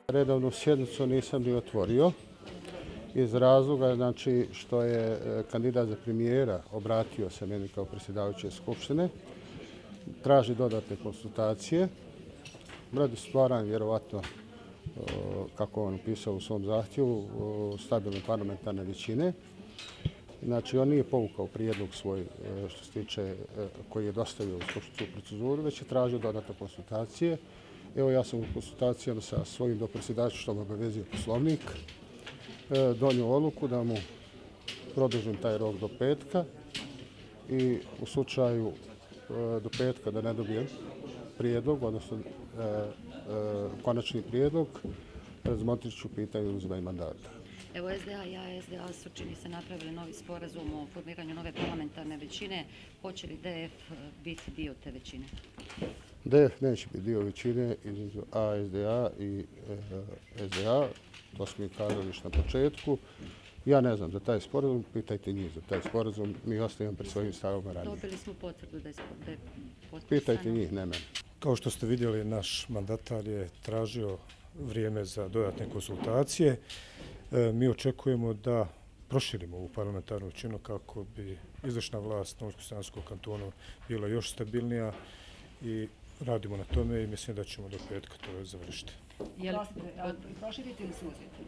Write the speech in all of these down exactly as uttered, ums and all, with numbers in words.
Redovnu sjednicu nisam ni otvorio iz razloga znači, što je kandidat za premijera obratio se meni kao predsjedavajuće skupštine, traži dodatne konsultacije, radi stvaranja vjerovatno, kako on pisao u svom zahtjevu, stabilne parlamentarne većine. Znači, on nije povukao prijedlog svoj što se tiče koji je dostavio u skupštinsku proceduru, već je tražio dodatne konsultacije. Evo, ja sam u konsultacijama sa svojim dopredsjedavačem, što me obavezuje Poslovnik, donio odluku da mu produžim taj rok do petka i u slučaju do petka da ne dobijem prijedlog, odnosno konačni prijedlog, razmotrit ću pitanje uzimanja mandata. Evo, S D A i A S D A su, čini se, napravili novi sporazum o formiranju nove parlamentarne većine. Hoće li D F biti dio te većine? D F neće biti dio većine između A S D A i S D A. To smo i kazali još na početku. Ja ne znam za taj sporazum, pitajte njih za taj sporazum. Mi ostajemo pri svojim stavovima ranije. Dobili smo potvrdu da je potpisano. Pitajte njih, ne mene. Kao što ste vidjeli, naš mandatar je tražio vrijeme za dodatne konsultacije. Mi očekujemo da proširimo ovu parlamentarnu većinu kako bi izvršna vlast Novog kantona bila još stabilnija i radimo na tome i mislim da ćemo do petka to završiti. Je li proširiti ili suziti?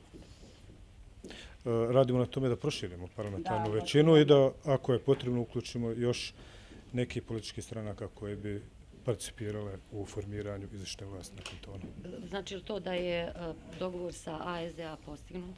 Radimo na tome da proširimo parlamentarnu većinu i da, ako je potrebno, uključimo još neki politički stranaka koje bi participirale u formiranju izvršne vlasti na kantonu. Znači li to da je dogovor sa A S D A postignut?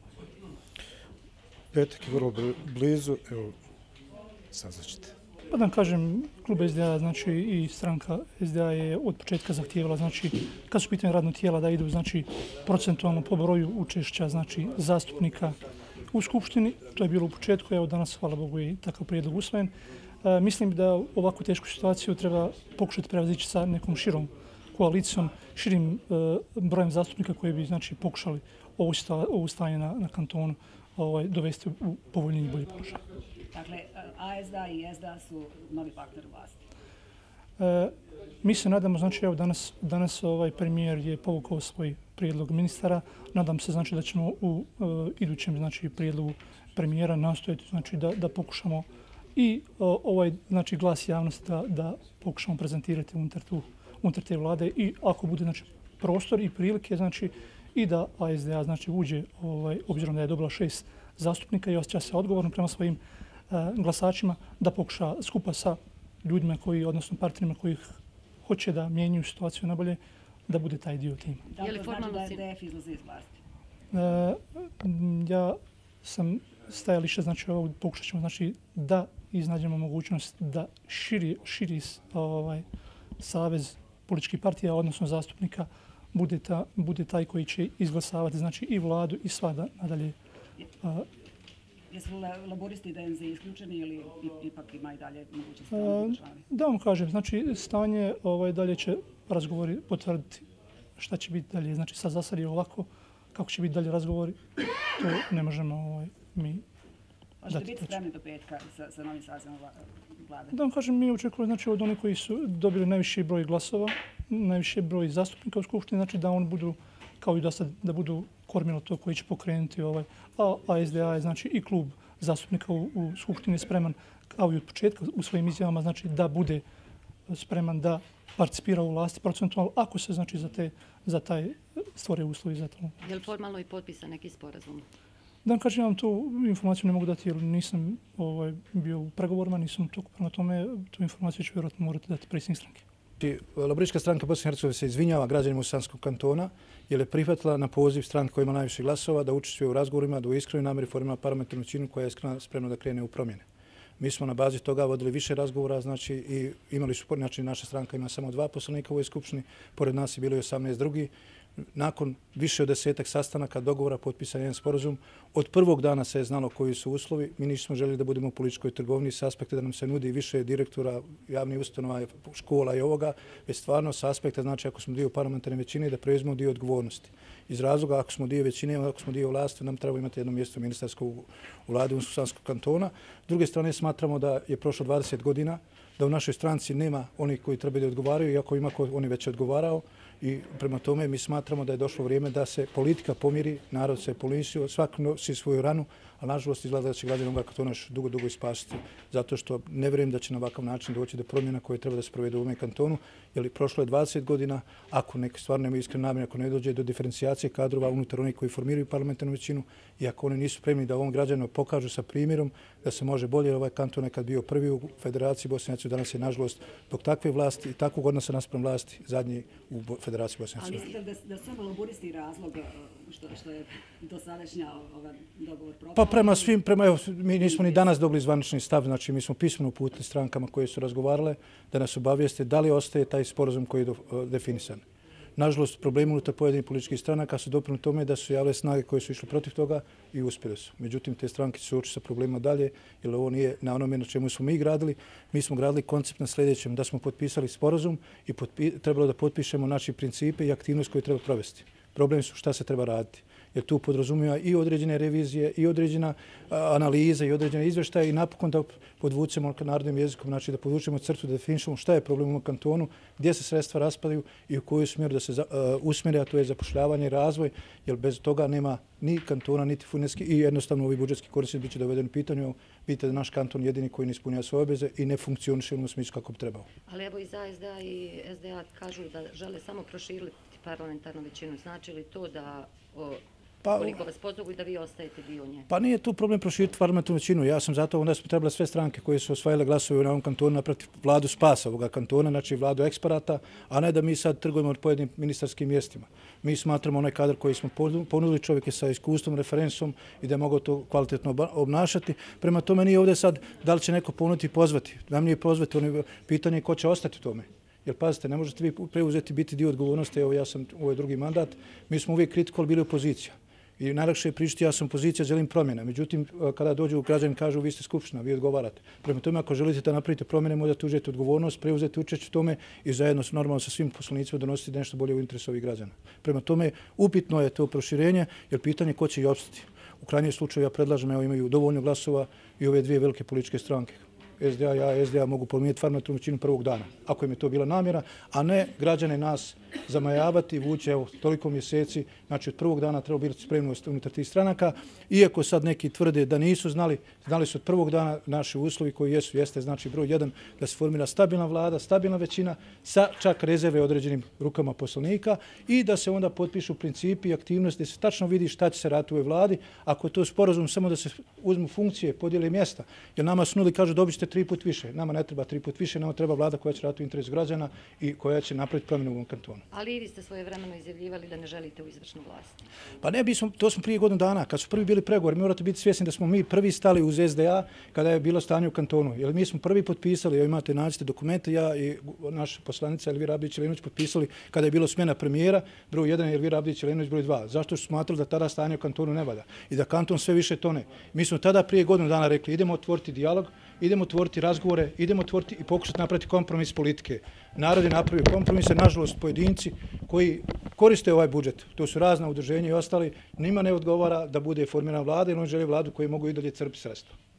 Petak je vrlo blizu, evo, saznaćete. Pa da kažem, klub S D A, znači i stranka S D A je od početka zahtijevala, znači kad su pitanje radnog tijela da idu, znači procentualno po broju učešća, znači zastupnika u skupštini. To je bilo u početku, evo danas, hvala Bogu, je takav prijedlog usvojen. E, mislim da ovakvu tešku situaciju treba pokušati prevazići sa nekom širom koalicijom, širim e, brojem zastupnika koji bi znači pokušali ovo, sta, ovo stanje na, na kantonu ovaj, dovesti u povoljniji i bolji položaj. Dakle, A S D A i S D A su novi partner u vlasti. E, mi se nadamo, znači evo danas, danas ovaj premijer je povukao svoj prijedlog ministara. Nadam se znači da ćemo u e, idućem znači prijedlogu premijera nastojati znači da, da pokušamo i o, ovaj znači glas javnosti da, da pokušamo prezentirati unutar, tu, unutar te vlade i ako bude znači prostor i prilike znači i da A S D A znači uđe ovaj, obzirom da je dobila šest zastupnika i osjeća se odgovorno prema svojim glasačima da pokuša skupa sa ljudima koji, odnosno partnerima koji hoće da mijenjaju situaciju na bolje, da bude taj dio tima. Da li to znači da D F izlazi iz vlasti? E, ja sam stajalište, znači ovog pokušat ćemo znači, da iznađemo mogućnost da širi, širi ovaj, savez političkih partija, odnosno zastupnika, bude, ta, bude taj koji će izglasavati znači, i vladu i sva da nadalje. A, Jesu li laboristi i D N Z isključeni ili ipak ima i dalje moguće stanje? Da vam kažem, znači stanje ovaj, dalje će razgovori potvrditi šta će biti dalje. Znači sad za sad je ovako, kako će biti dalje razgovori, to ne možemo ovaj, mi dati. Hoćete biti spremni do petka sa, sa novim sazivom vlade? Da vam kažem, mi očekujemo znači, od onih koji su dobili najviši broj glasova, najviši broj zastupnika u skupštini, znači da oni budu kao i do sad, da budu kormilo to koji će pokrenuti ovaj. A A S D A je znači i klub zastupnika u, u skupštini spreman kao i od početka u svojim izjavama znači da bude spreman da participira u vlasti procentualno ako se znači za te za taj stvore uslovi za to. Je li formalno i potpisan neki sporazum? Da vam kažem, vam tu informaciju ne mogu dati jer nisam ovaj, bio u pregovorima, nisam tu prema tome, tu informaciju ću vjerojatno morati dati predsjednik stranke. Laboristička stranka Bosne i Hercegovine se izvinjava građanima Bosanskog kantona jer je prihvatila na poziv stranke koja ima najviše glasova da učestvuje u razgovorima, da u iskrenoj namjeri formira parlamentarnu većinu koja je spremna da krene u promjene. Mi smo na bazi toga vodili više razgovora, znači i imali su, znači naša stranka ima samo dva poslanika u ovoj skupštini, pored nas je bilo i osamnaest drugi. Nakon više od desetak sastanaka, dogovora, potpisan jedan sporazum. Od prvog dana se je znalo koji su uslovi. Mi nismo željeli da budemo u političkoj trgovini s aspekta da nam se nudi više direktora javnih ustanova, škola i ovoga, već stvarno s aspekta, znači ako smo dio parlamentarne većine, da preuzmemo dio odgovornosti. Iz razloga, ako smo dio većine, ako smo dio vlasti, nam treba imati jedno mjesto ministarskog u vladi Bosanskog kantona, druge strane smatramo da je prošlo dvadeset godina, da u našoj stranci nema onih koji trebaju da odgovaraju, iako ima ko oni već odgovarao. I prema tome mi smatramo da je došlo vrijeme da se politika pomiri, narod se polisio, svak nosi svoju ranu, a nažalost izgleda da će građani Novoga Kantona još dugo, dugo ispasiti. Zato što ne vjerujem da će na ovakav način doći do promjena koje treba da se provedu u ovome kantonu, jer prošlo je dvadeset godina, ako neki stvarno nemaju iskrene namjere, ako ne dođe do diferencijacije kadrova unutar onih koji formiraju parlamentarnu većinu i ako oni nisu spremni da ovom građanima pokažu sa primjerom da se može bolje, ovaj kanton nekad bio prvi u Federaciji Bosne i Hercegovine, danas je nažalost zbog takve vlasti i takvog odnosa naspram vlasti zadnji u Federaciji Bosne i Hercegovine. Ali mislite da, da samo laburisti razlog što, što je dosadašnja ovaj dogovor propao? Pa prema svim, prema, evo, mi nismo ni danas dobili zvanični stav, znači mi smo pismeno uputili strankama koje su razgovarale da nas obavijeste da li ostaje taj sporazum koji je do, definisan. Nažalost, problemi unutar pojedinih političkih stranaka su doprinu tome da su javile snage koje su išle protiv toga i uspjeli su. Međutim, te stranke su oči sa problema dalje, jer ovo nije na onome na čemu smo mi gradili. Mi smo gradili koncept na sljedećem, da smo potpisali sporazum i potpi, trebalo da potpišemo naše principe i aktivnost koje treba provesti. Problem su šta se treba raditi. Jer tu podrazumijeva i određene revizije, i određena analiza, i određene izveštaje i napokon da podvučemo narodnim jezikom, znači da podvučemo crtu, da definišemo šta je problem u kantonu, gdje se sredstva raspadaju i u koju smjeru da se uh, usmjeri, a to je zapošljavanje i razvoj, jer bez toga nema ni kantona, niti funetski i jednostavno ovi budžetski korisnici bit će dovedeni u pitanju. Vidite da naš kanton jedini koji ne ispunja svoje obveze i ne funkcioniše u smislu kako bi trebao. Ali evo i za S D A i S D A kažu da žele samo proširiti parlamentarnu većinu. Znači li to da o, Pa, koliko vas pozovu i da vi ostajete dio nje? Pa nije tu problem proširiti parlamentarnu većinu. Ja sam zato onda smo trebali sve stranke koje su osvajale glasove na ovom kantonu napraviti vladu spasa ovoga kantona, znači vladu eksperata, a ne da mi sad trgujemo od pojedinim ministarskim mjestima. Mi smatramo onaj kadar koji smo ponudili, čovjeke sa iskustvom, referensom i da je mogao to kvalitetno obnašati. Prema tome nije ovdje sad da li će neko ponuditi i pozvati. Nam nije pozvati, ono pitanje ko će ostati u tome. Jer pazite, ne možete vi preuzeti biti dio odgovornosti, evo ja sam ovaj drugi mandat, mi smo uvijek kritikovali bili opozicija. I najlakše je pričati, ja sam pozicija, želim promjena. Međutim, kada dođu građani kažu vi ste skupština, vi odgovarate. Prema tome, ako želite da napravite promjene, možete uzeti odgovornost, preuzeti učešće u tome i zajedno normalno sa svim poslanicima donositi nešto bolje u interesu ovih građana. Prema tome, upitno je to proširenje, jer pitanje ko će i opstati. U krajnjem slučaju ja predlažem, evo imaju dovoljno glasova i ove dvije velike političke stranke. S D A, ja, S D A mogu promijeniti parlamentarnu većinu prvog dana, ako im je to bila namjera, a ne građane nas zamajavati, vući evo toliko mjeseci, znači od prvog dana treba biti spremnost unutar tih stranaka, iako sad neki tvrde da nisu znali, znali su od prvog dana naši uslovi koji jesu, jeste znači broj jedan, da se formira stabilna vlada, stabilna većina, sa čak rezerve određenim rukama poslanika i da se onda potpišu principi i aktivnosti, da se tačno vidi šta će se raditi u ovoj vladi, ako je to sporazum samo da se uzmu funkcije, podijeli mjesta, jer nama su nuli kažu dobit ćete tri put više, nama ne treba tri put više, nama treba vlada koja će raditi u interesu građana i koja će napraviti promjenu u ovom kantonu. Ali i vi ste svojevremeno izjavljivali da ne želite u izvršnu vlast. Pa ne bismo, to smo prije godinu dana, kad su prvi bili pregovori, mi morate biti svjesni da smo mi prvi stali uz S D A kada je bilo stanje u kantonu. Jer mi smo prvi potpisali, evo imate nađite dokumente, ja i naša poslanica Elvira Abdić-Jelenović potpisali kada je bilo smjena premijera, broj jedan je Elvira Abdić-Jelenović, broj dva. Zašto su smatrali da tada stanje u kantonu ne valja i da kanton sve više tone. Mi smo tada prije godinu dana rekli idemo otvoriti dijalog, idemo otvoriti razgovore, idemo otvoriti i pokušati napraviti kompromis politike. Narod je napravio kompromise, nažalost pojedinci koji koriste ovaj budžet, to su razna udruženja i ostali, njima ne odgovara da bude formirana vlada jer oni žele vladu koji mogu i dalje crpiti sredstva.